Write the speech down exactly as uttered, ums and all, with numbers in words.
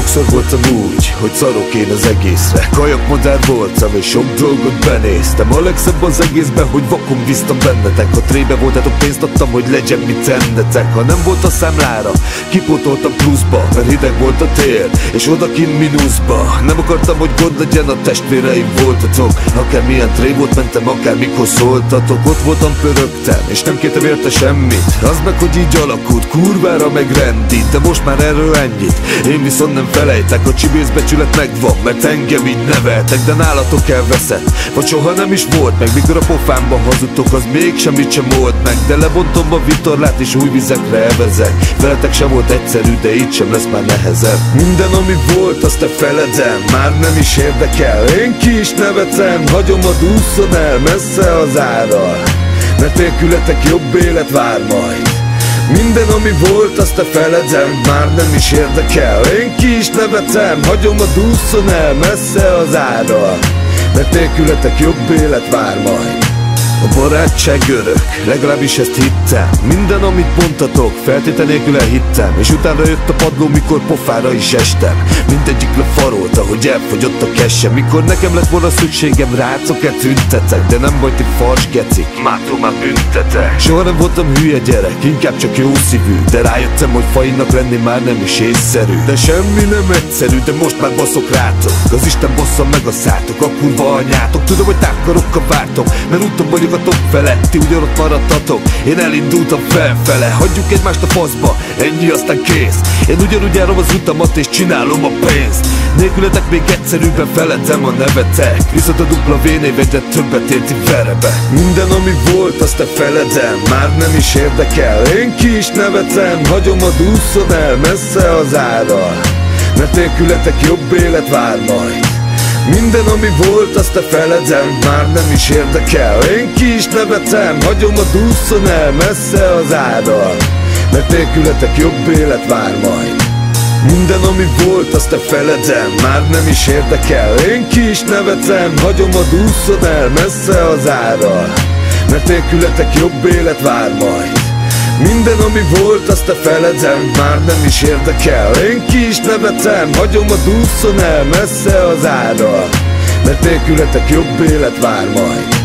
Sokszor voltam úgy, hogy szarok én az egészre. Kajakmadár voltam és sok dolgot benéztem. A legszebb az egészben, hogy vakon bíztam bennetek. Ha trébe voltatok, pénzt adtam, hogy legyen mit ennetek. Ha nem volt a számlára, kipótoltam pluszba, mert hideg volt a tél, és odakint mínuszba. Nem akartam, hogy gond legyen, a testvéreim voltatok. Akármilyen tré volt, mentem, akármikor szóltatok. Ott voltam, pörögtem, és nem kértem érte semmit. Az meg, hogy így alakult, kurvára meg rendít. De most már erről ennyit, én viszont nem felejtek. A csibészbecsület megvan, mert engem így neveltek. De nálatok elveszett, vagy soha nem is volt meg. Mikor a pofámban hazudtok, az még semmit sem old meg. De lebontom a vitorlát és új vizekre elvezek. Veletek sem volt egyszerű, de így sem lesz már nehezebb. Minden, ami volt, azt te feledem, már nem is érdekel. Én ki is nevetem, hagyom a ússzon el messze az árral, mert nélkületek jobb élet vár majd. Minden, ami volt, azt te feledem, már nem is érdekel. Én ki is nevetem, hagyom a ússzon el messze az árral, mert nélkületek jobb élet vár majd. A barátság örök, legalábbis ezt hittem. Minden, amit mondtatok, feltétel nélkül elhittem. És utána jött a padló, mikor pofára is estem. Mindegyik lefarolta, hogy elfogyott a kessem. Mikor nekem lett volna szükségem, rácok-e tüntetek. De nem vagy ti fals gecik, mától már büntetek. Soha nem voltam hülye gyerek, inkább csak jó szívű. De rájöttem, hogy fainak lenni már nem is észszerű. De semmi nem egyszerű, de most már baszok rátok. Az Isten bassza meg a szátok, a kurva anyátok. Tudom, hogy távkarokkal vártok, mert úton vagyok a top feletti, ugyanott maradtatok. Én elindultam felfele, hagyjuk egymást a faszba, ennyi aztán kész. Én ugyanúgy járom az utamat és csinálom a pénzt. Nélkületek még egyszerűbben feledem a nevetek. Viszont a dupla V-név egyre többet érti verebe. Minden, ami volt, azt te feledem, már nem is érdekel. Én ki is nevetem, hagyom a ússzon el messze az árral, mert nélkületek jobb élet vár majd. Minden, ami volt, azt te feledem, már nem is érdekel. Én ki is nevetem, hagyom a ússzon el messze az árral, mert nélkületek jobb élet vár majd. Minden, ami volt, azt te feledem, már nem is érdekel. Én ki is nevetem, hagyom a ússzon el messze az árral, mert nélkületek jobb élet vár majd. Minden, ami volt, azt te feledem, már nem is érdekel. Én ki is nevetem, hagyom a ússzon el messze az árral, mert nélkületek jobb élet vár majd.